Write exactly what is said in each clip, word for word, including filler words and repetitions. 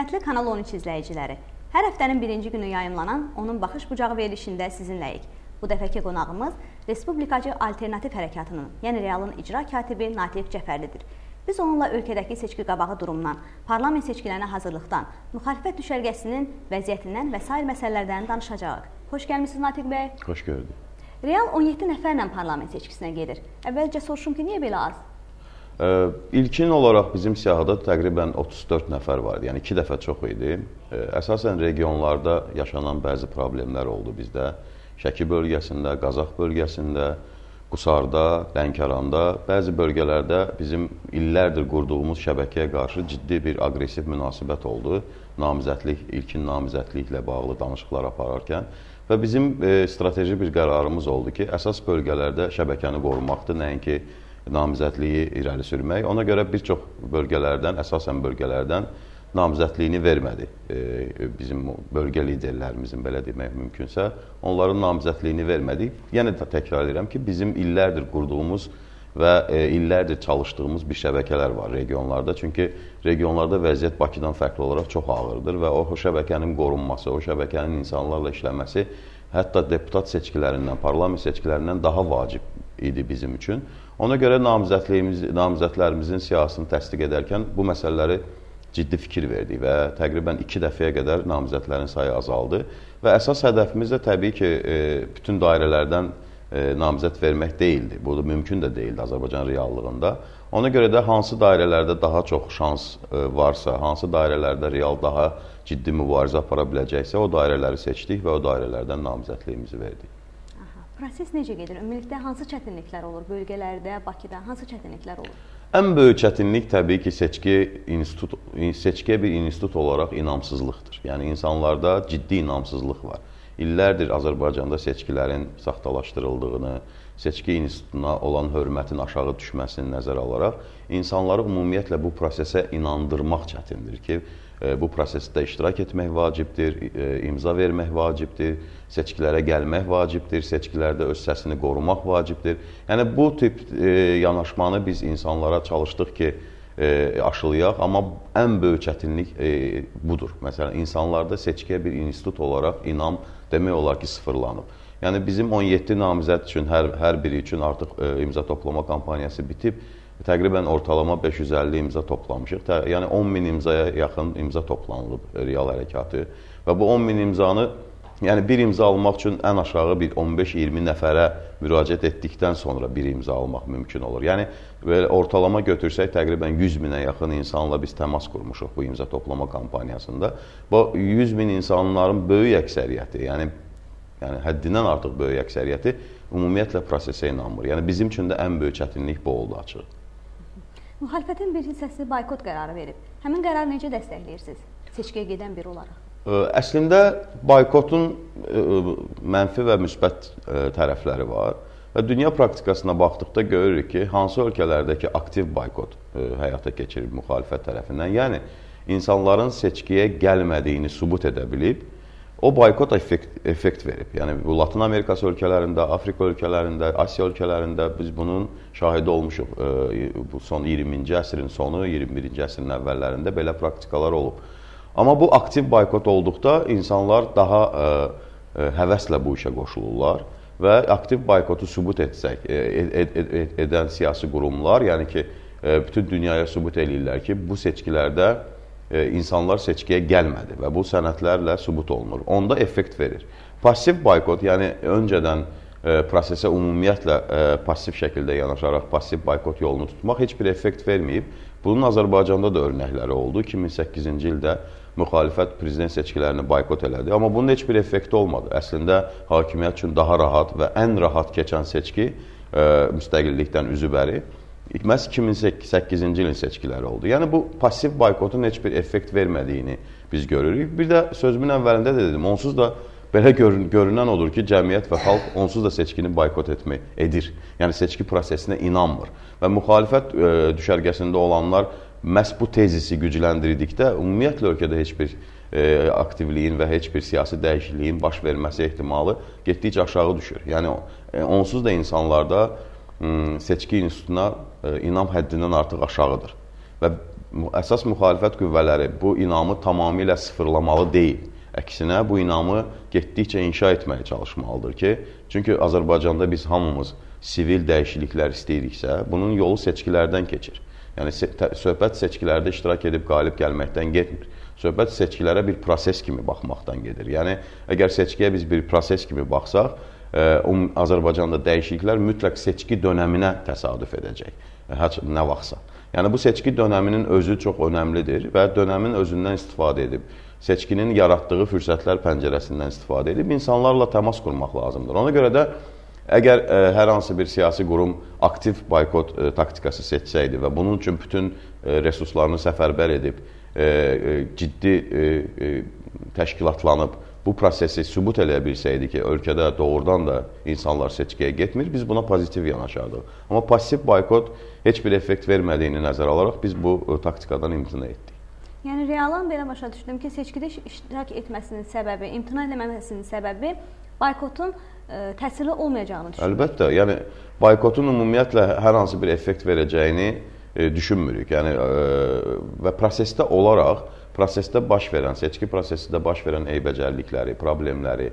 Hörmətli Kanal on üç izləyiciləri, hər həftənin birinci günü yayımlanan onun baxış bucağı verilişində sizinləyik. Bu dəfəki qonağımız Respublikacı Alternativ Hərəkatının, yəni Realın icra katibi Natiq Cəfərlidir. Biz onunla ölkədəki seçki qabağı durumdan, parlament seçkilərinə hazırlıqdan, müxalifət düşərgəsinin vəziyyətindən və sair məsələlərdən danışacağıq. Xoş gəlmişsiniz Natiq bəy. Xoş gördük. Real on yeddi nəfərlə parlament seçkisinə gedir. Əvvəlcə soruşum ki, niyə belə az? İlkin olaraq bizim siyahıda təqribən otuz dörd nəfər vardı, yəni iki dəfə çox idi. Əsasən regionlarda yaşanan bəzi problemlər oldu bizdə. Şəki bölgəsində, Qazax bölgəsində, Qusarda, Lənkəranda, bəzi bölgələrdə bizim illərdir qurduğumuz şəbəkəyə qarşı ciddi bir aqressiv münasibət oldu. Namizədlik, ilkin namizədliklə bağlı danışıqlar apararkən. Və bizim strateji bir qərarımız oldu ki, əsas bölgələrdə şəbəkəni qorumaqdır, nəinki namizədliyi irəli sürmək. Ona görə bir çox bölgələrdən, əsasən bölgələrdən namizədliyini vermədi. Bizim bölgə liderlərimizin, belə demək mümkünsə, onların namizədliyini vermədik. Yenə də təkrar edirəm ki, bizim illərdir qurduğumuz və illərdir çalışdığımız bir şəbəkələr var regionlarda. Çünki regionlarda vəziyyət Bakıdan fərqli olaraq çox ağırdır və o şəbəkənin qorunması, o şəbəkənin insanlarla işləməsi hətta deputat seçkilərindən, parlament seçkilərindən daha vacib idi bizim üçün. Ona görə namizədlərimizin siyasətini təsdiq edərkən bu məsələləri ciddi fikir verdik və təqribən iki dəfəyə qədər namizədlərin sayı azaldı. Və əsas hədəfimiz də təbii ki, bütün dairələrdən namizəd vermək deyildi. Bu da mümkün də deyildi Azərbaycan reallığında. Ona görə də hansı dairələrdə daha çox şans varsa, hansı dairələrdə real daha ciddi mübarizə apara biləcəksə, o dairələri seçdik və o dairələrdən namizədliyimizi verdik. Proses necə gedir? Ümumilikdə hansı çətinliklər olur? Bölgələrdə, Bakıda hansı çətinliklər olur? Ən böyük çətinlik təbii ki, seçki institut, seçkiyə bir institut olaraq inamsızlıqdır. Yəni, insanlarda ciddi inamsızlıq var. İllərdir Azərbaycanda seçkilərin saxtalaşdırıldığını, seçki institutuna olan hörmətin aşağı düşməsini nəzərə alaraq, insanları ümumiyyətlə bu prosesə inandırmaq çətindir ki, bu prosesdə iştirak etmək vacibdir, imza vermək vacibdir, seçkilərə gəlmək vacibdir, seçkilərdə öz səsini qorumaq vacibdir. Yəni, bu tip yanaşmanı biz insanlara çalışdıq ki, aşılayaq, amma ən böyük çətinlik budur. Məsələn, insanlarda seçkiyə bir institut olaraq inam demək olar ki, sıfırlanıb. Yəni, bizim on yeddi namizəd üçün, hər, hər biri üçün artıq imza toplama kampaniyası bitib, təqribən ortalama beş yüz əlli imza toplamışıq. Yəni, on min imzaya yaxın imza toplanılıb real hərəkatı və bu on min imzanı, yəni bir imza almaq üçün ən aşağı bir on beş iyirmi nəfərə müraciət etdikdən sonra bir imza almaq mümkün olur. Yəni, ortalama götürsək, təqribən yüz minə yaxın insanla biz təmas qurmuşuq bu imza toplama kampaniyasında. Bu yüz min insanların böyük əksəriyyəti, yəni, yəni həddindən artıq böyük əksəriyyəti ümumiyyətlə prosesə inanmır. Yəni, bizim üçün də ən böyük çətinlik bu oldu açıq. Müxalifətin bir hissəsi boykot qərarı verib. Həmin qərarı necə dəstəkləyirsiniz seçkiyə gedən biri olaraq? Əslində, boykotun mənfi və müsbət tərəfləri var və dünya praktikasına baxdıqda görürük ki, hansı ölkələrdəki aktiv boykot həyata keçirilib müxalifət tərəfindən, yəni insanların seçkiyə gəlmədiyini sübut edə bilib, o boykot effekt, effekt verib. Yəni, bu Latin Amerikası ölkələrində, Afrika ölkələrində, Asiya ölkələrində biz bunun şahidi olmuşuq. Bu son iyirminci əsrin sonu, iyirmi birinci əsrin əvvəllərində belə praktikalar olub. Amma bu aktiv boykot olduqda insanlar daha ə, ə, həvəslə bu işə qoşulurlar və aktiv boykotu sübut etsək, ed, ed, ed, edən siyasi qurumlar, yəni ki, bütün dünyaya sübut edirlər ki, bu seçkilərdə insanlar seçkiyə gəlmədi və bu sənədlərlə sübut olunur. Onda effekt verir. Pasiv boykot, yəni öncədən prosesə ümumiyyətlə pasiv şəkildə yanaşaraq pasiv boykot yolunu tutmaq heç bir effekt verməyib. Bunun Azərbaycanda da örnəkləri oldu. iki min səkkizinci ildə müxalifət prezident seçkilərini boykot elədi. Amma bunun heç bir effekti olmadı. Əslində, hakimiyyət üçün daha rahat və ən rahat keçən seçki müstəqillikdən üzübəri məhz iki min səkkizinci ilin seçkiləri oldu. Yəni, bu pasiv boykotun heç bir effekt vermədiyini biz görürük. Bir də sözümün əvvəlində də dedim, onsuz da belə görün, görünən odur ki, cəmiyyət və xalq onsuz da seçkini boykot etmək edir. Yəni, seçki prosesinə inanmır. Və müxalifət e, düşərgəsində olanlar məhz bu tezisi gücləndirdikdə ümumiyyətlə ölkədə heç bir e, aktivliyin və heç bir siyasi dəyişikliyin baş verməsi ehtimalı getdikcə aşağı düşür. Yəni, e, onsuz da insanlarda seçki institutuna inam həddindən artıq aşağıdır. Və əsas müxalifət qüvvələri bu inamı tamamilə sıfırlamalı deyil. Əksinə, bu inamı getdikcə inşa etməyə çalışmalıdır ki, çünki Azərbaycanda biz hamımız sivil dəyişikliklər istəyiriksə, bunun yolu seçkilərdən keçir. Yəni, söhbət seçkilərdə iştirak edib qalib gəlməkdən getmir. Söhbət seçkilərə bir proses kimi baxmaqdan gedir. Yəni, əgər seçkiyə biz bir proses kimi baxsaq, Azərbaycanda dəyişikliklər mütləq seçki dönəminə təsadüf edəcək, nə vaxtsa. Yəni, bu seçki dönəminin özü çox önəmlidir və dönəmin özündən istifadə edib, seçkinin yaratdığı fürsətlər pəncərəsindən istifadə edib, insanlarla təmas qurmaq lazımdır. Ona görə də, əgər ə, hər hansı bir siyasi qurum aktiv boykot ə, taktikası seçsəydi və bunun üçün bütün ə, resurslarını səfərbər edib, ə, ə, ciddi ə, ə, təşkilatlanıb, bu prosesi sübut eləyə bilsəydi ki, ölkədə doğrudan da insanlar seçkiyə getmir, biz buna pozitiv yanaşardıq. Amma pasiv boykot heç bir effekt vermədiyini nəzərə alaraq biz bu ə, taktikadan imtina etdik. Yəni, realan belə başa düşdüm ki, seçkidə iştirak etməsinin səbəbi, imtina eləməməsinin səbəbi boykotun ə, təsirli olmayacağını düşünürük. Əlbəttə, yəni boykotun ümumiyyətlə hər hansı bir effekt verəcəyini e, düşünmürük. Yəni, e, və prosesdə olaraq, prosesdə baş verən, seçki prosesində baş verən eybəcərlikləri, problemləri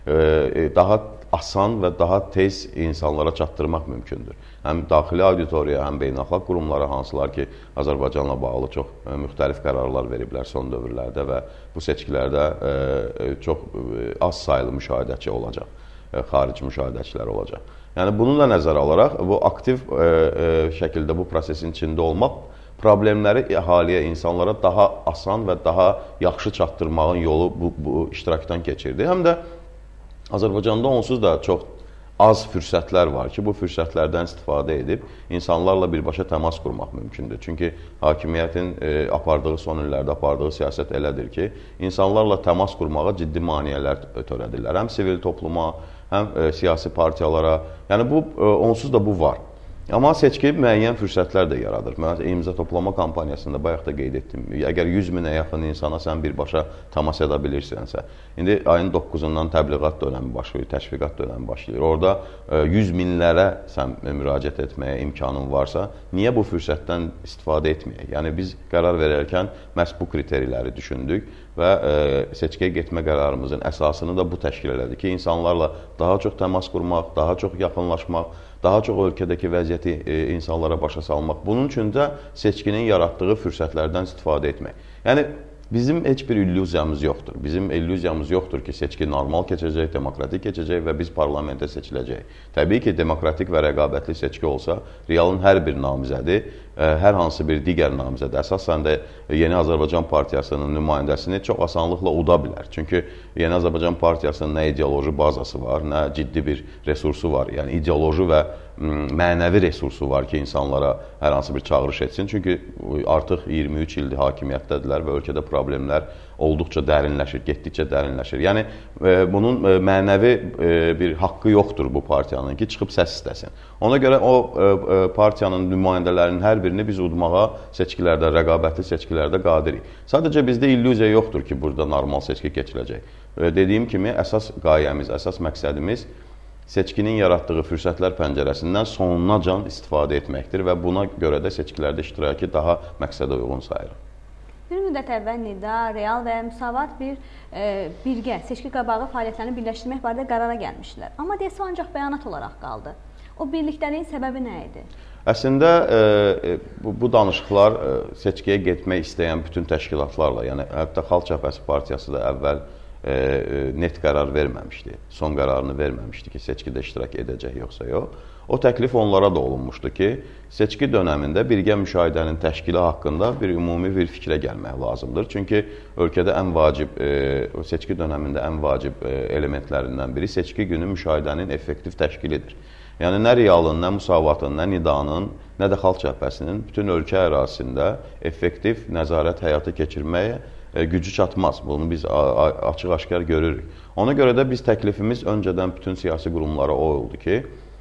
e, daha asan və daha tez insanlara çatdırmaq mümkündür. Həm daxili auditoriya, həm beynəlxalq qurumlara, hansılar ki, Azərbaycanla bağlı çox e, müxtəlif qərarlar veriblər son dövrlərdə və bu seçkilərdə e, çox e, az sayılı müşahidəçi olacaq, e, xarici müşahidəçilər olacaq. Yəni, bunu da nəzərə alaraq, bu aktiv e, e, şəkildə bu prosesin içində olmaq problemləri əhaliyə, insanlara daha asan və daha yaxşı çatdırmağın yolu bu, bu iştirakdan keçirdi. Həm də Azərbaycanda onsuz da çox az fürsətlər var ki, bu fürsətlərdən istifadə edib insanlarla birbaşa təmas qurmaq mümkündür. Çünki hakimiyyətin e, apardığı son illərdə apardığı siyasət elədir ki, insanlarla təmas qurmağa ciddi maneələr törədirlər. Həm sivil topluma, həm e, siyasi partiyalara. Yəni, bu, e, onsuz da bu var. Amma seçki müəyyən fürsətlər də yaradır. Mən imza toplama kampaniyasında bayaq da qeyd etdim. Əgər yüz minə yaxın insana sən birbaşa təmas edə bilirsənsə, indi ayın doqquzundan təbliğat dönəmi başlayır, təşviqat dönəmi başlayır. Orada yüz minlərə sən müraciət etməyə imkanın varsa, niyə bu fürsətdən istifadə etməyək? Yəni, biz qərar verərkən məhz bu kriteriləri düşündük və e, seçkiyə getmə qərarımızın əsasını da bu təşkil elədi ki, insanlarla daha çox təmas qurmaq, daha çox yaxınlaşmaq, daha çox ölkədəki vəziyyəti e, insanlara başa salmaq. Bunun üçün də seçkinin yaratdığı fürsətlərdən istifadə etmək. Yəni, bizim heç bir illüziyamız yoxdur. Bizim illüziyamız yoxdur ki, seçki normal keçəcək, demokratik keçəcək və biz parlamentə seçiləcək. Təbii ki, demokratik və rəqabətli seçki olsa, realın hər bir namizədi, hər hansı bir digər namizədə, əsasən də Yeni Azərbaycan Partiyasının nümayəndəsini çox asanlıqla uda bilər. Çünki Yeni Azərbaycan Partiyasının nə ideoloji bazası var, nə ciddi bir resursu var. Yəni, ideoloji və mənəvi resursu var ki, insanlara hər hansı bir çağırış etsin. Çünki artıq iyirmi üç ildir hakimiyyətdədirlər və ölkədə problemlər olduqca dərinləşir, getdikcə dərinləşir. Yəni, bunun mənəvi bir haqqı yoxdur bu partiyanın ki, çıxıb səs istəsin. Ona görə o partiyanın nümayəndələrinin hər birini biz udmağa seçkilərdə, rəqabətli seçkilərdə qadirik. Sadəcə bizdə illüziya yoxdur ki, burada normal seçki keçiləcək. Dediyim kimi, əsas qayəmiz, əsas məqsədimiz seçkinin yaratdığı fürsətlər pəncərəsindən sonunacan istifadə etməkdir və buna görə də seçkilərdə iştirakı daha məqsədə uyğun sayırıq. Bir müddət əvvəl NİDA, Real və Müsavat bir e, birgə seçki qabağı fəaliyyətlərini birləşdirmək barədə qərara gəlmişdilər. Amma deyəsə ancaq bəyanat olaraq qaldı. O birliklərin səbəbi nə idi? Əslində e, bu, bu danışıqlar e, seçkiyə getmək istəyən bütün təşkilatlarla, yəni hətta Xalq Cəbhəsi Partiyası da əvvəl e, net qərar verməmişdi, son qərarını verməmişdi ki, seçkidə iştirak edəcək yoxsa yox. O təklif onlara da olunmuşdu ki, seçki dönəmində birgə müşahidənin təşkili haqqında bir ümumi bir fikrə gəlmək lazımdır. Çünki ölkədə ən vacib, e, seçki dönəmində ən vacib e, elementlərindən biri seçki günü müşahidənin effektiv təşkilidir. Yəni, nə Realın, nə Müsavatın, nə NİDAnın, nə də Xalq Cəbhəsinin bütün ölkə ərazisində effektiv nəzarət həyata keçirməyə e, gücü çatmaz. Bunu biz açıq-aşkar görürük. Ona görə də biz təklifimiz öncədən bütün siyasi qurumlara o oldu ki,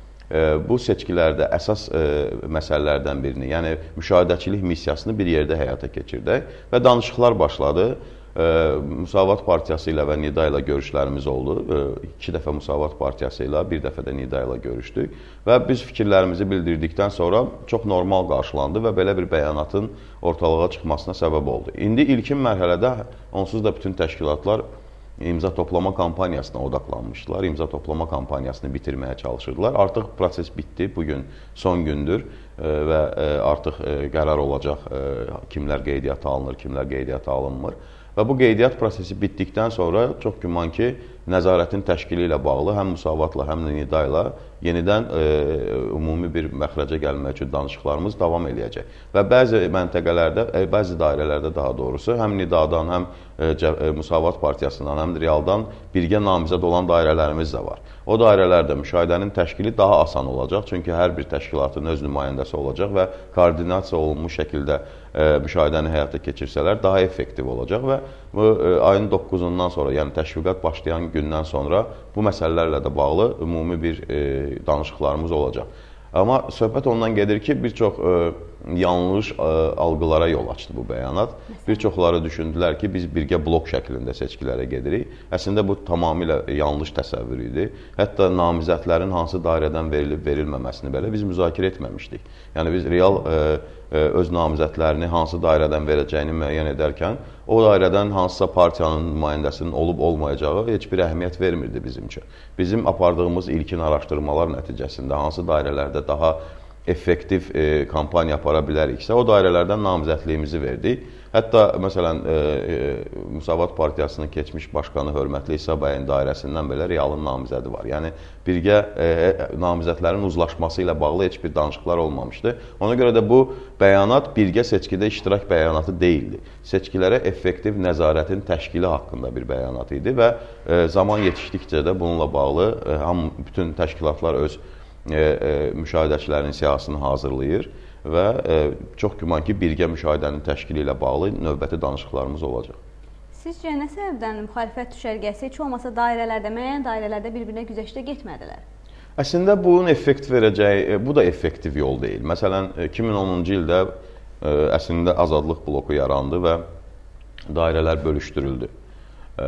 bu seçkilərdə əsas e, məsələlərdən birini, yəni müşahidəçilik missiyasını bir yerdə həyata keçirdək və danışıqlar başladı. Müsavat Partiyası ilə və Nida ilə görüşlərimiz oldu. İki dəfə Müsavat Partiyası ilə, bir dəfə də Nida ilə görüşdük və biz fikirlərimizi bildirdikdən sonra çox normal qarşılandı və belə bir bəyanatın ortalığa çıxmasına səbəb oldu. İndi ilkin mərhələdə onsuz da bütün təşkilatlar imza toplama kampaniyasına odaqlanmışdılar. İmza toplama kampaniyasını bitirməyə çalışırdılar. Artıq proses bitdi. Bugün son gündür və artıq qərar olacaq kimlər qeydiyyata alınır, kimlər qeydiyyata alınmır. Və bu qeydiyyat prosesi bitdikdən sonra çox güman ki, nəzarətin təşkili ilə bağlı həm Müsavatla, həm də Nida ilə yenidən e, ümumi bir məxrəcə gəlmək üçün danışıqlarımız davam eləyəcək. Və bəzi məntəqələrdə, e, bəzi dairələrdə daha doğrusu, həm Nidadan, həm e, Müsavat Partiyasından, həm də Realdan birgə namizəd olan dairələrimiz də var. O dairələrdə müşahidənin təşkili daha asan olacaq, çünki hər bir təşkilatın öz nümayəndəsi olacaq və koordinasiya olunmuş şəkildə e, müşahidəni həyata keçirsələr daha effektiv olacaq və bu e, ayın doqquzundan sonra, yəni təşviqat başlayan gündən sonra bu məsələlərlə də bağlı ümumi bir e, danışıqlarımız olacaq. Amma söhbət ondan gedir ki, bir çox e, yanlış e, algılara yol açdı bu bəyanat. Bir çoxları düşündülər ki, biz birgə blok şəklində seçkilərə gedirik. Əslində bu tamamilə yanlış təsəvvür idi. Hətta namizədlərin hansı dairədən verilib verilməməsini belə biz müzakirə etməmişdik. Yəni biz real e, e, öz namizədlərini hansı dairədən verəcəyini müəyyən edərkən o dairədən hansısa partiyanın nümayəndəsinin olub-olmayacağı heç bir əhəmiyyət vermirdi bizim üçün. Bizim apardığımız ilkin araşdırmalar nəticəsində hansı dairələrdə daha effektiv e, kampaniya apara biləriksə, o dairələrdən namizədliyimizi verdik. Hətta, məsələn, e, e, Müsavat Partiyasının keçmiş başqanı hörmətli İsa bəyin dairəsindən belə realın namizədi var. Yəni, birgə e, namizədlərin uzlaşması ilə bağlı heç bir danışıqlar olmamışdı. Ona görə də bu bəyanat birgə seçkidə iştirak bəyanatı deyildi. Seçkilərə effektiv nəzarətin təşkili haqqında bir bəyanat idi və e, zaman yetişdikcə də bununla bağlı e, ham, bütün təşkilatlar öz e, e, müşahidəçilərin siyasını hazırlayır və e, çox güman ki, birgə müşahidənin təşkili ilə bağlı növbəti danışıqlarımız olacaq. Sizcə nə səbəbdən müxalifət düşərgəsi heç olmasa dairələrdə, müəyyən dairələrdə bir-birinə güzəştə getmədilər? Əslində bunun effekt verəcəyi, bu da effektiv yol deyil. Məsələn, iki min onuncu ildə e, əslində azadlıq bloku yarandı və dairələr bölüşdürüldü. E,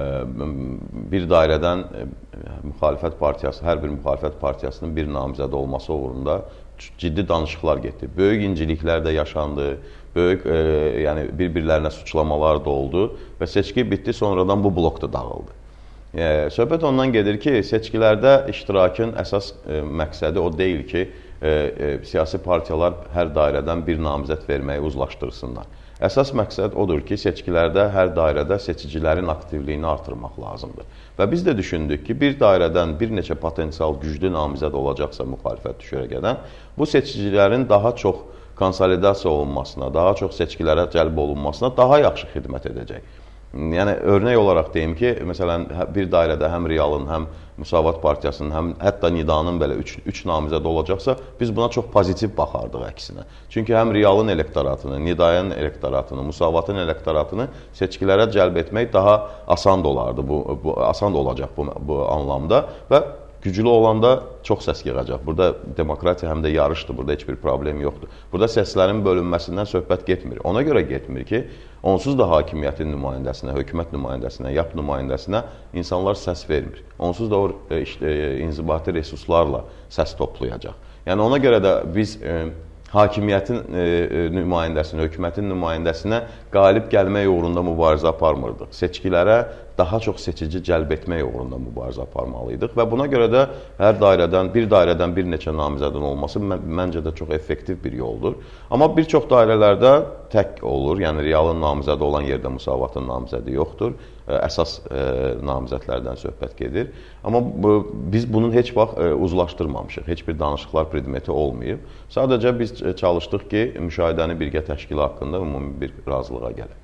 bir dairədən e, müxalifət partiyası, hər bir müxalifət partiyasının bir namizədi olması uğrunda ciddi danışıqlar getdi. Böyük inciliklər də yaşandı, böyük e, yəni bir-birlərinə suçlamalar da oldu və seçki bitdi, sonradan bu blok da dağıldı. E, söhbət ondan gedir ki, seçkilərdə iştirakın əsas e, məqsədi o deyil ki, e, e, siyasi partiyalar hər dairədən bir namizəd verməyi uzlaşdırsınlar. Əsas məqsəd odur ki, seçkilərdə hər dairədə seçicilərin aktivliyini artırmaq lazımdır. Və biz də düşündük ki, bir dairədən bir neçə potensial güclü namizəd olacaqsa müxalifət düşərgədən, bu seçicilərin daha çox konsolidasiya olunmasına, daha çox seçkilərə cəlb olunmasına daha yaxşı xidmət edəcək. Yəni, örnək olaraq deyim ki, məsələn, bir dairədə həm Realın, həm Müsavat Partiyasının, həm hətta Nidanın belə üç, üç namizəd olacaqsa, biz buna çox pozitiv baxardıq əksinə. Çünki həm Realın elektoratını, Nidayın elektoratını, Müsavatın elektoratını seçkilərə cəlb etmək daha asan olardı, bu, bu, asan olacaq bu, bu anlamda və güclü olanda çox səs yığacaq. Burada demokratiya həm də yarışdır, burada heç bir problem yoxdur. Burada səslərin bölünməsindən söhbət getmir. Ona görə getmir ki, onsuz da hakimiyyətin nümayəndəsinə, hökumət nümayəndəsinə, Y A P nümayəndəsinə insanlar səs vermir. Onsuz da o işte, inzibati resurslarla səs toplayacaq. Yəni ona görə də biz e, hakimiyyətin e, nümayəndəsinə, hökumətin nümayəndəsinə qalib gəlmək uğrunda mübarizə aparmırdıq. Seçkilərə daha çox seçici cəlb etmək uğrunda mübarizə aparmalıydıq və buna görə də hər dairədən, bir dairədən bir neçə namizədin olması mən, məncə də çox effektiv bir yoldur. Amma bir çox dairələrdə tək olur, yəni Realın namizədi olan yerdə Müsavatın namizədi yoxdur. Əsas e, namizədlərdən söhbət gedir. Amma bu, biz bunun heç vaxt e, uzlaşdırmamışıq, heç bir danışıqlar predmeti olmayıb. Sadəcə biz çalışdıq ki, müşahidəni birgə təşkili haqqında ümumi bir razılığa gələk.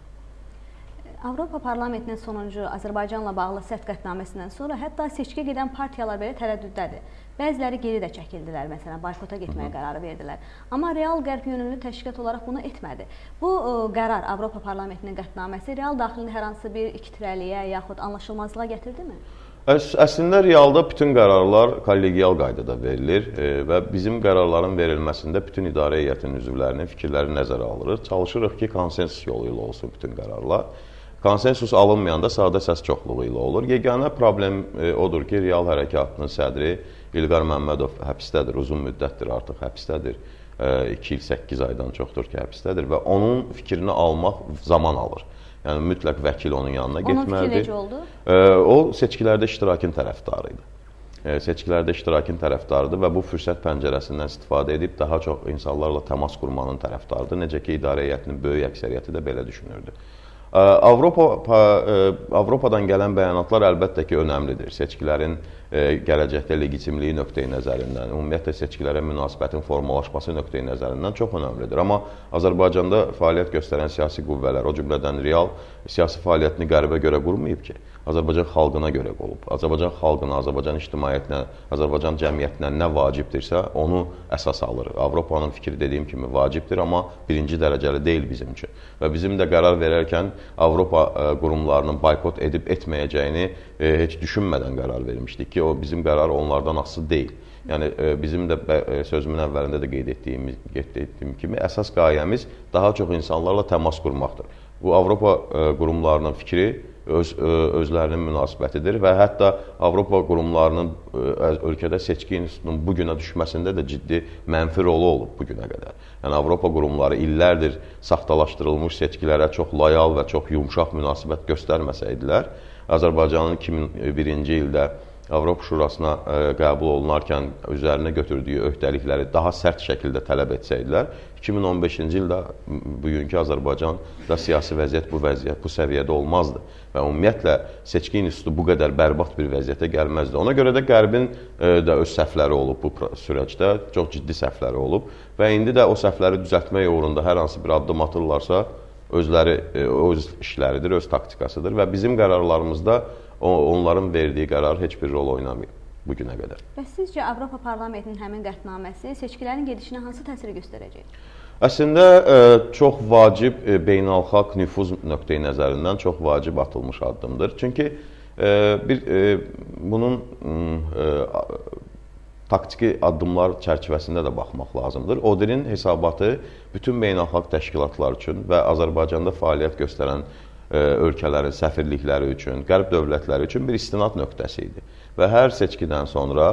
Avropa Parlamentinin sonuncu Azərbaycanla bağlı sərt qətnaməsindən sonra hətta seçkiyə gedən partiyalar belə tərəddüddədir. Bəziləri geri də çəkildilər, məsələn, boykota getməyə Hı-hı. qərarı verdilər. Amma Real qərb yönümlü təşkilat olaraq bunu etmədi. Bu ə, qərar, Avropa Parlamentinin qətnaməsi Real daxilində hər hansı bir ikitirəliyə yaxud anlaşılmazlığa gətirdimi? Əs əslində Realda bütün qərarlar kollegial qaydada verilir e, və bizim qərarların verilməsində bütün idarə heyətinin üzvlərinin fikirləri nəzərə alırıq. Çalışırıq ki, konsensus yolu ilə olsun bütün qərarlar. konsensus alınmayanda sadə səs çoxluğu ilə olur. Yeganə problem e, odur ki, Real Hərəkatının sədri İlqar Məmmədov həbsdədir, uzun müddətdir artıq həbsdədir. iki il səkkiz aydan çoxdur ki, həbsdədir və onun fikrini almaq zaman alır. Yəni mütləq vəkil onun yanına onun getməlidir. Onun fikri necə oldu? E, o seçkilərdə iştirakın tərəfdarı idi. E, seçkilərdə iştirakın tərəfdarıdır və bu fürsət pəncərəsindən istifadə edib daha çox insanlarla təmas qurmanın tərəfdarıdır. Necə ki, idarə heyətinin böyük əksəriyyəti də belə düşünürdü. Avropa, Avropadan gələn bəyanatlar əlbəttə ki, önəmlidir. Seçkilərin gələcəkdə legitimliyi nöqteyi nəzərindən, ümumiyyətlə seçkilərə münasibətin formalaşması nöqteyi nəzərindən çox önəmlidir. Amma Azərbaycanda fəaliyyət göstərən siyasi qüvvələr, o cümlədən Real siyasi fəaliyyətini qərbə görə qurmayıb ki, Azərbaycan xalqına görə qolub. Azərbaycan xalqına, Azərbaycan ictimaiyyətinə, Azərbaycan cəmiyyətinə nə vacibdirsə, onu əsas alır. Avropanın fikri dediyim kimi vacibdir, amma birinci dərəcəli deyil bizim üçün. Və bizim də qərar verərkən Avropa qurumlarının boykot edib etməyəcəyini heç düşünmədən qərar vermişdik ki, o bizim qərar onlardan asılı deyil. Yəni bizim də sözümün əvvəlində də qeyd etdiyim, qeyd etdiyim kimi əsas qayəmiz daha çox insanlarla təmas qurmaqdır. Bu Avropa qurumlarının fikri öz, özlərinin münasibətidir və hətta Avropa qurumlarının ölkədə seçki institutunun bu günə düşməsində də ciddi mənfi rolu olub bu günə qədər. Yəni Avropa qurumları illərdir saxtalaşdırılmış seçkilərə çox loyal və çox yumşaq münasibət göstərməsəydilər, Azərbaycanın iki min birinci ildə Avropa Şurasına qəbul olunarkən üzərinə götürdüyü öhdəlikləri daha sərt şəkildə tələb etsəydilər, iki min on beşinci ildə bugünkü Azərbaycanda siyasi vəziyyət bu vəziyyət, bu səviyyədə olmazdı və ümumiyyətlə seçki institutu bu qədər bərbad bir vəziyyətə gəlməzdi. Ona görə də Qərbin də öz səhvləri olub bu süreçdə, çox ciddi səhvləri olub və indi də o səhvləri düzəltmək uğrunda hər hansı bir addım atırlarsa, özləri öz işləridir, öz taktikasıdır və bizim qərarlarımızda onların verdiyi qərar heç bir rol oynamayıb bu günə qədər. Və sizcə Avropa Parlamentinin həmin qətnaməsi seçkilərin gedişinə hansı təsir göstərəcək? Əslində çox vacib beynəlxalq nüfuz nöqteyi nəzərindən çox vacib atılmış addımdır. Çünki bir bunun taktiki addımlar çərçivəsində də baxmaq lazımdır. O dilin hesabatı bütün beynəlxalq təşkilatlar üçün və Azərbaycanda fəaliyyət göstərən ölkələrin səfirlikləri üçün, qərb dövlətləri üçün bir istinad nöqtəsi idi. Və hər seçkidən sonra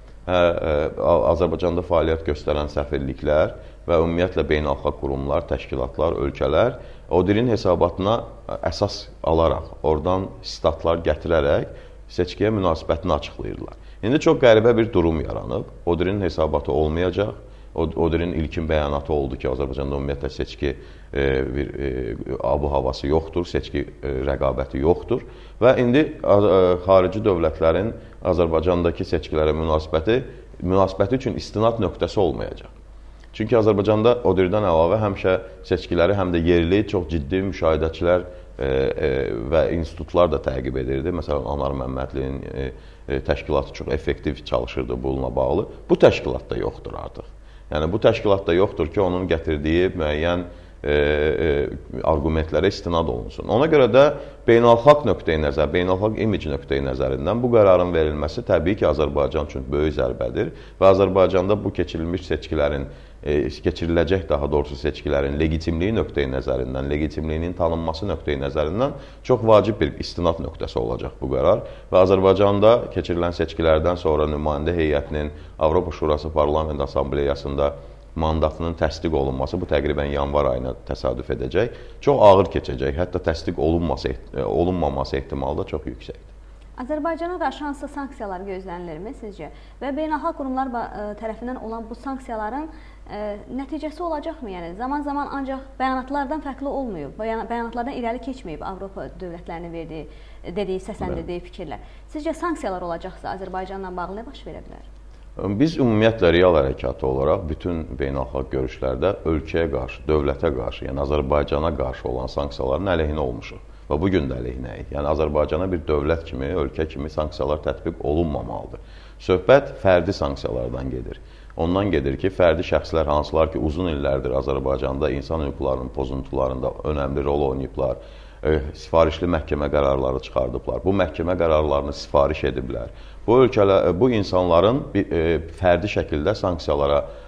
Azərbaycanda fəaliyyət göstərən səfirliklər və ümumiyyətlə beynəlxalq qurumlar, təşkilatlar, ölkələr o dilin hesabatına əsas alaraq, oradan statlar gətirərək seçkiyə münasibətini açıqlayırlar. İndi çox qəribə bir durum yaranıb, o dilin hesabatı olmayacaq. O, o dilin ilkin bəyanatı oldu ki, Azərbaycanda ümumiyyətlə seçki e, bir e, abu havası yoxdur, seçki e, rəqabəti yoxdur və indi e, xarici dövlətlərin Azərbaycandakı seçkilərə münasibəti, münasibəti üçün istinad nöqtəsi olmayacaq. Çünki Azərbaycanda o dildən əlavə həmişə seçkiləri həm də yerli, çox ciddi müşahidəçilər e, e, və institutlar da təqib edirdi. Məsələn, Anar Məmmədlinin e, e, təşkilatı çox effektiv çalışırdı bununla bağlı. Bu təşkilatda yoxdur artıq. Yəni, bu təşkilatda yoxdur ki, onun gətirdiyi müəyyən e, e, argumentlərə istinad olunsun. Ona görə də beynəlxalq nöqteyi nəzər, beynəlxalq imic nöqteyi nəzərindən bu qərarın verilməsi təbii ki, Azərbaycan üçün böyük zərbədir və Azərbaycanda bu keçirilmiş seçkilərin, e, keçiriləcək daha doğrusu seçkilərin legitimliyi nöqteyi nəzərindən, legitimliyinin tanınması nöqteyi nəzərindən çox vacib bir istinad nöqtəsi olacaq bu qərar və Azərbaycanda keçirilən seçkilərdən sonra nümayəndə heyətinin Avropa Şurası Parlament Assambleyasında mandatının təsdiq olunması, bu təqribən yanvar ayına təsadüf edəcək, çox ağır keçəcək, hətta təsdiq olunması, olunmaması ehtimalı da çox yüksəkdir. Azərbaycana qarşı hansı sanksiyalar gözlənilirmi sizcə? Və beynəlxalq qurumlar tərəfindən olan bu sanksiyaların ə, nəticəsi olacaqmı? Yəni zaman-zaman ancaq bəyanatlardan fərqli olmayıb, bəyanatlardan irəli keçməyib Avropa dövlətlərinin verdiyi, dediyi, səsləndirdiyi fikirlər. Sizcə sanksiyalar olacaqsa Azərbaycanla bağlı nə baş verə bilər? Biz ümumiyyətlə real hərəkatı olaraq bütün beynəlxalq görüşlərdə ölkəyə qarşı, dövlətə qarşı, yəni Azərbaycana qarşı olan sanksiyaların əleyhinə olmuşuq və bugün də əleyhinəyik. Yəni Azərbaycana bir dövlət kimi, ölkə kimi sanksiyalar tətbiq olunmamalıdır. Söhbət fərdi sanksiyalardan gedir. Ondan gedir ki, fərdi şəxslər hansılar ki, uzun illərdir Azərbaycanda insan hüquqlarının pozuntularında önəmli rol oynayıblar, sifarişli məhkəmə qərarları çıxardıblar, bu məhkəmə qərarlarını sifariş ediblər. Bu ölkələr, bu insanların bir, e, fərdi şəkildə sanksiyalara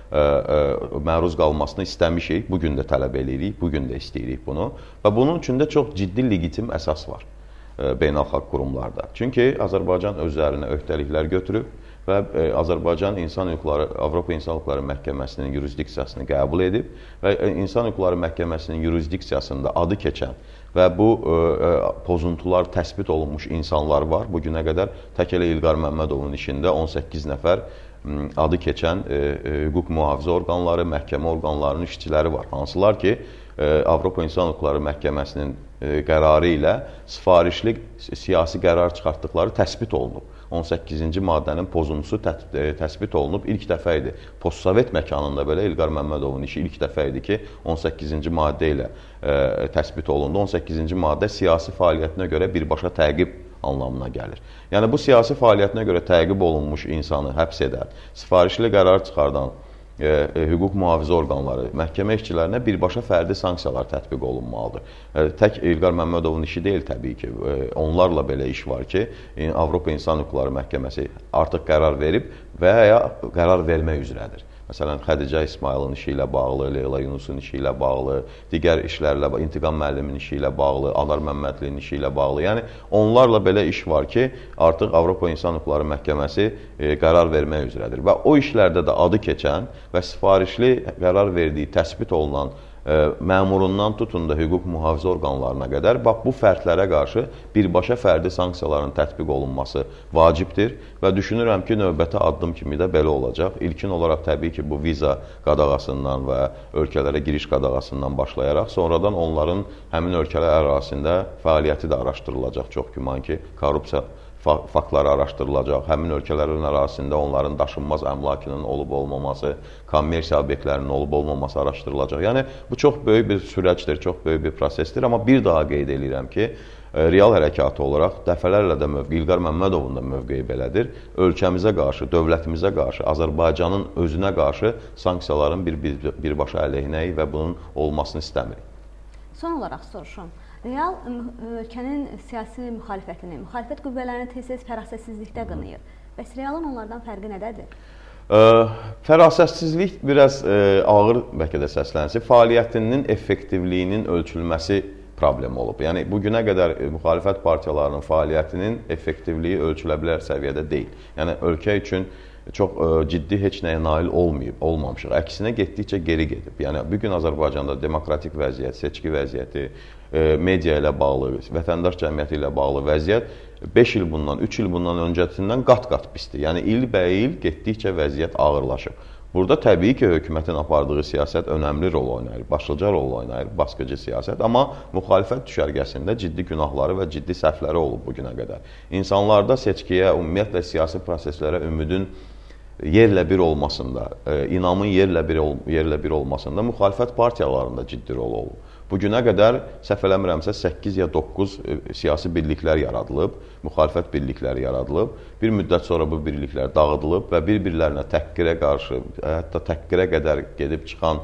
ə, ə, məruz qalmasını istəmişik. Bu gün də tələb edirik, bu gün də istəyirik bunu və bunun üçün də çox ciddi legitim əsas var ə, beynəlxalq qurumlarda. Çünki Azərbaycan özlərinə öhdəliklər götürüb və ə, Azərbaycan İnsan Hüquqları, Avropa İnsan Hüquqları Məhkəməsinin yurisdiksiyasını qəbul edib və İnsan Hüquqları Məhkəməsinin yurisdiksiyasında adı keçən və bu ə, ə, pozuntular təsbit olunmuş insanlar var. Bu günə qədər tək elə İlqar Məmmədovun işində on səkkiz nəfər ə, adı keçən ə, ə, hüquq mühafizə orqanları, məhkəmə orqanlarının işçiləri var. Hansılar ki, ə, Avropa İnsan Hüquqları Məhkəməsinin ə, qərarı ilə sifarişli siyasi qərar çıxartdıqları təsbit olunub. on səkkizinci maddənin pozuntusu tə, ə, təsbit olunub. İlk dəfə idi. Postsovet məkanında belə İlqar Məmmədovun işi ilk dəfə idi ki, on səkkizinci maddə ilə ə, təsbit olundu. on səkkizinci maddə siyasi fəaliyyətinə görə birbaşa təqib anlamına gəlir. Yəni bu siyasi fəaliyyətinə görə təqib olunmuş insanı həbs edən, sifarişli qərar çıxardan e, e, hüquq mühafizə orqanları, məhkəmə işçilərinə birbaşa fərdi sanksiyalar tətbiq olunmalıdır. E, tək İlqar Məmmədovun işi deyil təbii ki. E, onlarla belə iş var ki, e, Avropa İnsan Hüquqları Məhkəməsi artıq qərar verib və ya qərar vermək üzrədir. Məsələn, Xədicə İsmailin işi ilə bağlı, Leyla Yunusun işi ilə bağlı, digər işlərlə, İntiqam müəllimin işi ilə bağlı, Adar Məmmədlinin işi ilə bağlı. Yəni, onlarla belə iş var ki, artıq Avropa İnsan Hüquqları Məhkəməsi e, qərar vermək üzrədir. Və o işlərdə də adı keçən və sifarişli qərar verdiyi, təsbit olunan məmurundan tutun da hüquq mühafizə orqanlarına qədər bax, bu fərdlərə qarşı birbaşa fərdi sanksiyaların tətbiq olunması vacibdir və düşünürəm ki, növbəti addım kimi də belə olacaq. İlkin olaraq təbii ki, bu viza qadağasından və ölkələrə giriş qadağasından başlayaraq, sonradan onların həmin ölkələr ərazisində fəaliyyəti də araşdırılacaq. Çox güman ki, korrupsiya faktları araşdırılacaq, həmin ölkələrin ərazisində onların daşınmaz əmlakının olub-olmaması, kommersiya obyektlərinin olub-olmaması araşdırılacaq. Yəni, bu çox böyük bir sürəcdir, çox böyük bir prosesdir. Amma bir daha qeyd edirəm ki, real hərəkatı olaraq dəfələrlə də mövqe, İlqar Məmmədovun da mövqeyi belədir. Ölkəmizə qarşı, dövlətimizə qarşı, Azərbaycanın özünə qarşı sanksiyaların bir, bir, birbaşa əleyhinəyik və bunun olmasını istəmirik. Son olaraq soruşum. Real ölkənin siyasi müxalifətini, müxalifət qüvvələrini tez-tez fərasətsizlikdə qınayır. Bəs realın onlardan fərqi nədədir? Ə, fərasətsizlik biraz ə, ağır bəlkə də səslənsi, fəaliyyətinin effektivliyinin ölçülməsi problemi olub. Yəni, bugünə qədər müxalifət partiyalarının fəaliyyətinin effektivliyi ölçülə bilər səviyyədə deyil. Yəni, ölkə üçün çox ə, ciddi heç nəyə nail olmayıb, olmamışıq. Əksinə getdikcə geri gedib. Yəni, bugün Azərbaycanda demokratik vəziyyət, seçki vəziyyəti, ə, media ilə bağlı, vətəndaş cəmiyyəti ilə bağlı vəziyyət beş il bundan, üç il bundan öncəsindən qat-qat pisdir. Yəni, il-bə-il getdikcə vəziyyət ağırlaşıb. Burada təbii ki, hökumətin apardığı siyasət önəmli rol oynayır, başlıca rol oynayır, baskıcı siyasət. Amma müxalifət düşərgəsində ciddi günahları və ciddi səhvləri olub bugünə qədər. İnsanlarda seçkiyə, ümumiyyətlə siyasi proseslərə ümidin yerlə bir olmasında, inamın yerlə bir, yerlə bir olmasında müxalifət partiyalarında ciddi rol olub. Bugünə qədər, səhv eləmirəmsə, səkkiz ya doqquz siyasi birliklər yaradılıb, müxalifət birlikləri yaradılıb. Bir müddət sonra bu birliklər dağıdılıb və bir-birlərinə təhqirə qarşı, hətta təhqirə qədər gedib çıxan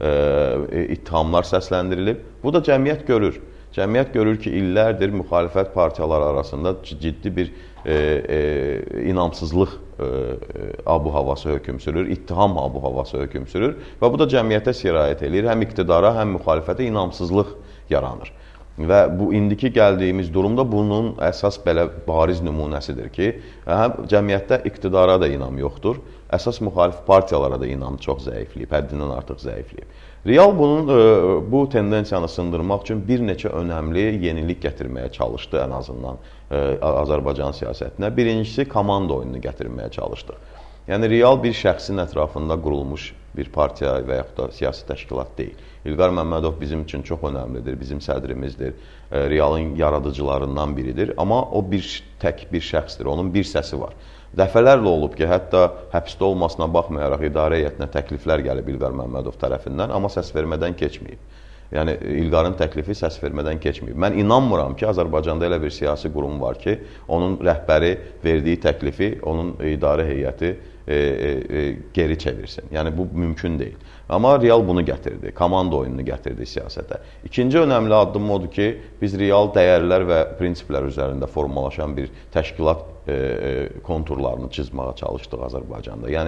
e, ittihamlar səsləndirilib. Bu da cəmiyyət görür. Cəmiyyət görür ki, illərdir müxalifət partiyaları arasında ciddi bir e, e, inamsızlıq e, abu-havası hökm sürür, ittiham abu-havası hökm sürür və bu da cəmiyyətə sirayət edir. Həm iqtidara, həm müxalifətə inamsızlıq yaranır. Və bu indiki gəldiyimiz durumda bunun əsas belə bariz nümunəsidir ki, həm cəmiyyətdə iqtidara da inam yoxdur, əsas müxalif partiyalara da inam çox zəifləyib, həddindən artıq zəifləyib. Real bunun, bu tendensiyanı sındırmaq üçün bir neçə önəmli yenilik gətirməyə çalışdı ən azından Azərbaycan siyasətinə. Birincisi, komanda oyununu gətirməyə çalışdı. Yəni, real bir şəxsin ətrafında qurulmuş bir partiya və yaxud da siyasi təşkilat deyil. İlqar Məmmədov bizim üçün çox önəmlidir, bizim sədrimizdir, realın yaradıcılarından biridir. Amma o bir tək bir şəxsdir, onun bir səsi var. Dəfələrlə olub ki, hətta həbsdə olmasına baxmayaraq idarə heyətinə təkliflər gəlib İlqar Məmmədov tərəfindən, amma səsvermədən keçməyib. Yəni, İlqarın təklifi səsvermədən keçməyib. Mən inanmıram ki, Azərbaycanda elə bir siyasi qurum var ki, onun rəhbəri verdiyi təklifi, onun idarə heyəti e, e, geri çevirsin. Yəni, bu mümkün deyil. Amma real bunu gətirdi, komanda oyununu gətirdi siyasətə. İkinci önəmli addım odur ki, biz real dəyərlər və prinsiplər üzərində formalaşan bir təşkilat e, e, konturlarını çizməyə çalışdıq Azərbaycanda. Yəni,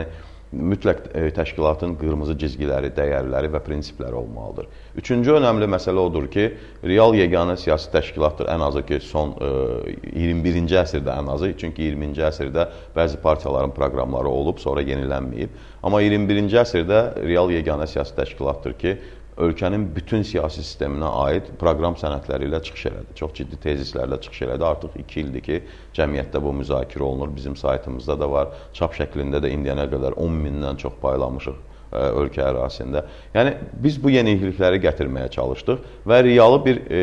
mütləq təşkilatın qırmızı cizgiləri, dəyərləri və prinsipləri olmalıdır. Üçüncü önəmli məsələ odur ki, real yeganə siyasi təşkilatdır, ən azı ki, son iyirmi birinci əsrdə ən azı, çünki iyirminci əsrdə bəzi partiyaların proqramları olub, sonra yenilənməyib. Amma iyirmi birinci əsrdə real yeganə siyasi təşkilatdır ki, ölkənin bütün siyasi sisteminə aid proqram sənədləri ilə çıxış elədi. Çox ciddi tezislərlə çıxış elədi. Artıq iki ildir ki, cəmiyyətdə bu müzakirə olunur. Bizim saytımızda da var. Çap şəklində də indiyənə qədər on mindən çox paylamışıq ölkə ərazisində. Yəni, biz bu yenilikləri gətirməyə çalışdıq və realı bir e,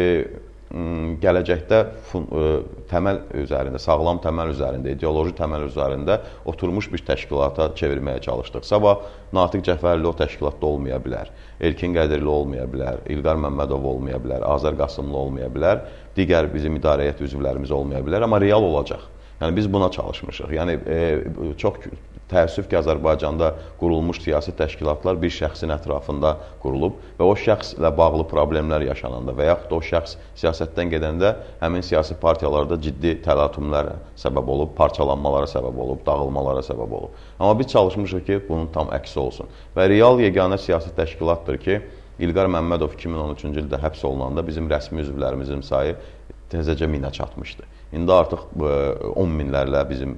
gələcəkdə təməl üzərində, sağlam təməl üzərində, ideoloji təməl üzərində oturmuş bir təşkilata çevirməyə çalışdıq. Sabah Natiq Cəfərli o təşkilatda olmaya bilər, Elkin Qədirli olmaya bilər, İlqar Məmmədov olmaya bilər, Azər Qasımlı olmaya bilər, digər bizim idarə heyəti üzvlərimiz olmaya bilər, amma real olacaq. Yəni, biz buna çalışmışıq. Yəni, e, çox təəssüf ki, Azərbaycanda qurulmuş siyasi təşkilatlar bir şəxsin ətrafında qurulub və o şəxslə bağlı problemlər yaşananda və yaxud da o şəxs siyasətdən gedəndə həmin siyasi partiyalarda ciddi təlatümlərə səbəb olub, parçalanmalara səbəb olub, dağılmalara səbəb olub. Amma biz çalışmışıq ki, bunun tam əksi olsun. Və real yeganə siyasi təşkilatdır ki, İlqar Məmmədov iki min on üçüncü ildə həbs olunanda bizim rəsmi üzvlərimizin sayı təzəcə minə çatmışdı. İndi artıq on minlərlə bizim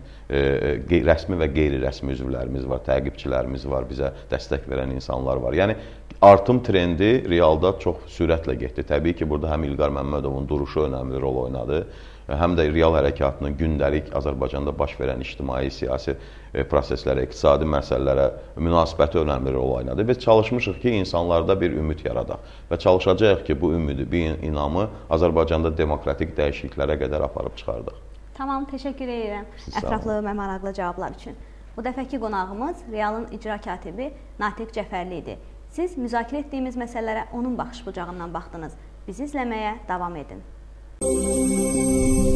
rəsmi və qeyri-rəsmi üzvlərimiz var, təqibçilərimiz var, bizə dəstək verən insanlar var. Yəni, artım trendi realda çox sürətlə getdi. Təbii ki, burada həm İlqar Məmmədovun duruşu önəmli rol oynadı, həm də real hərəkatının gündəlik Azərbaycanda baş verən ictimai, siyasi proseslərə, iqtisadi məsələlərə münasibəti önəmli rol oynadı. Biz çalışmışıq ki, insanlarda bir ümid yaradaq və çalışacağıq ki, bu ümidi, bu inamı Azərbaycanda demokratik dəyişikliklərə qədər aparıb çıxardıq. Tamam, təşəkkür edirəm ətraflı və maraqlı cavablar üçün. Bu dəfəki qonağımız Realın icra katibi Natiq Cəfərli idi. Siz müzakirə etdiyimiz məsələlərə onun baxış bucağından baxdınız. Bizi izləməyə davam edin.